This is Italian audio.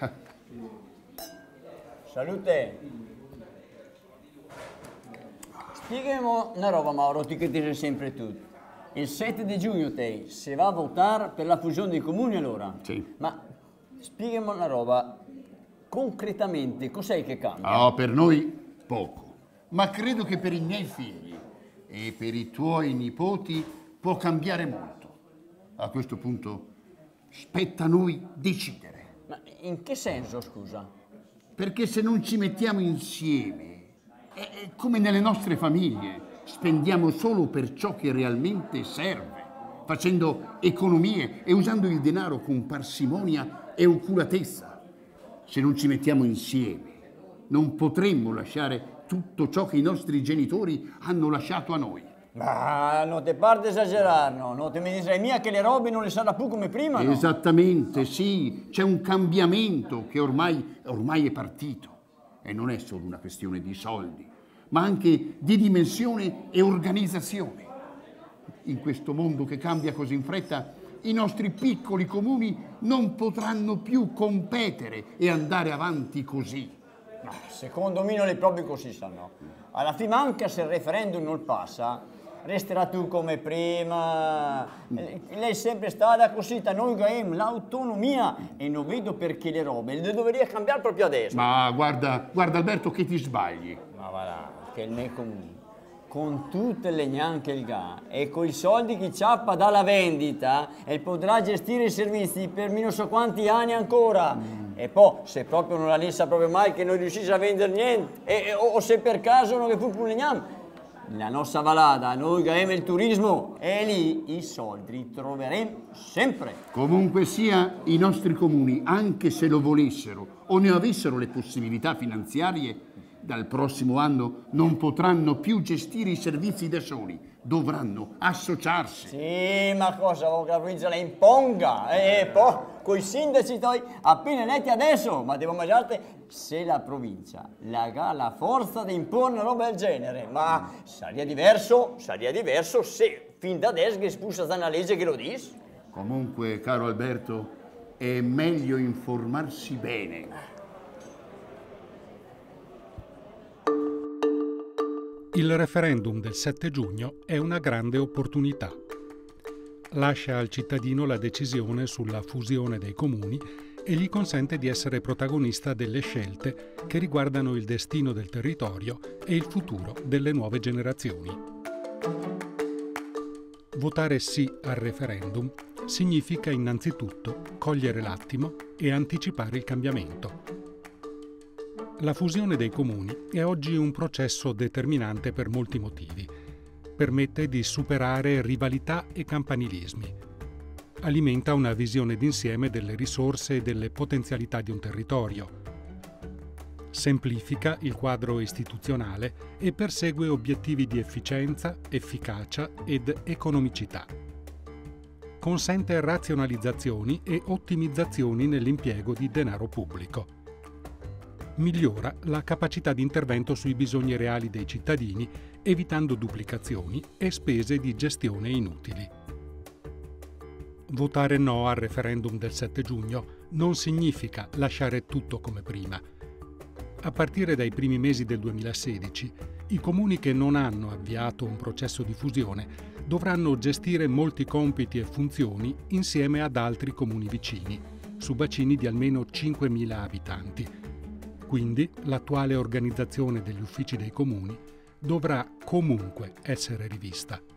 Salute. Spiegami una roba, Mauro, ti che ti sei sempre tu. Il 7 di giugno te si va a votare per la fusione dei comuni allora? Sì. Ma spiegami una roba, concretamente cos'è che cambia? Oh, per noi poco, ma credo che per i miei figli e per i tuoi nipoti può cambiare molto. A questo punto spetta a noi decidere. Ma in che senso, scusa? Perché se non ci mettiamo insieme, è come nelle nostre famiglie, spendiamo solo per ciò che realmente serve, facendo economie e usando il denaro con parsimonia e oculatezza. Se non ci mettiamo insieme, non potremmo lasciare tutto ciò che i nostri genitori hanno lasciato a noi. Ma non ti pare di esagerare, no? Non ti mi dirai mia che le robe non le sarà più come prima, no? Esattamente, sì, c'è un cambiamento che ormai è partito. E non è solo una questione di soldi, ma anche di dimensione e organizzazione. In questo mondo che cambia così in fretta, i nostri piccoli comuni non potranno più competere e andare avanti così. Ma secondo me non è proprio così, sanno. Alla fine, anche se il referendum non passa, resterà tu come prima. Lei è sempre stata così, noi abbiamo l'autonomia e non vedo perché le robe le dovrebbe cambiare proprio adesso. Ma guarda Alberto che ti sbagli. Ma va là, che il mio comune, con tutte le gnanche il GA e con i soldi che ciappa dalla vendita, e potrà gestire i servizi per non so quanti anni ancora. E poi, se proprio non la lessa proprio mai che non riuscisse a vendere niente, o se per caso non che fu pulignam, la nostra Valada, noi che abbiamo il turismo, e lì i soldi li troveremo sempre. Comunque sia, i nostri comuni, anche se lo volessero o ne avessero le possibilità finanziarie, dal prossimo anno non potranno più gestire i servizi da soli, dovranno associarsi. Sì, ma cosa vuoi che la provincia la imponga? E poi, coi sindaci toi, appena eletti adesso, ma devo immaginare se la provincia ha la forza di imporre una roba del genere, ma sarebbe diverso se fin da adesso che espulsa da una legge che lo dice. Comunque, caro Alberto, è meglio informarsi bene. Il referendum del 7 giugno è una grande opportunità. Lascia al cittadino la decisione sulla fusione dei comuni e gli consente di essere protagonista delle scelte che riguardano il destino del territorio e il futuro delle nuove generazioni. Votare sì al referendum significa innanzitutto cogliere l'attimo e anticipare il cambiamento. La fusione dei comuni è oggi un processo determinante per molti motivi. Permette di superare rivalità e campanilismi. Alimenta una visione d'insieme delle risorse e delle potenzialità di un territorio. Semplifica il quadro istituzionale e persegue obiettivi di efficienza, efficacia ed economicità. Consente razionalizzazioni e ottimizzazioni nell'impiego di denaro pubblico. Migliora la capacità di intervento sui bisogni reali dei cittadini, evitando duplicazioni e spese di gestione inutili. Votare no al referendum del 7 giugno non significa lasciare tutto come prima. A partire dai primi mesi del 2016, i comuni che non hanno avviato un processo di fusione dovranno gestire molti compiti e funzioni insieme ad altri comuni vicini, su bacini di almeno 5.000 abitanti. Quindi l'attuale organizzazione degli uffici dei comuni dovrà comunque essere rivista.